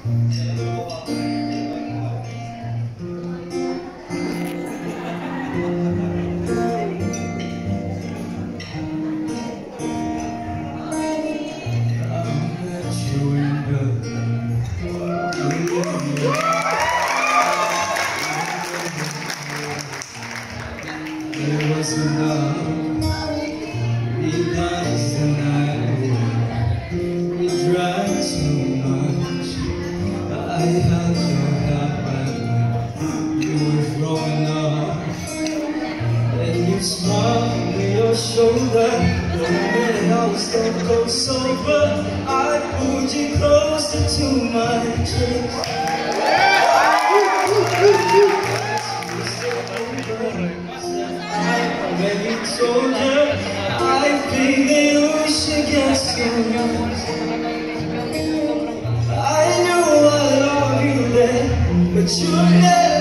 There was enough, we danced the night away, we drank too much. I had your hand you were growing up, and you smiled on your shoulder. When I was stone cold sober, I pulled you closer to my chest. When you told her I'd be the ocean against your nose, I knew I loved you then, but you never.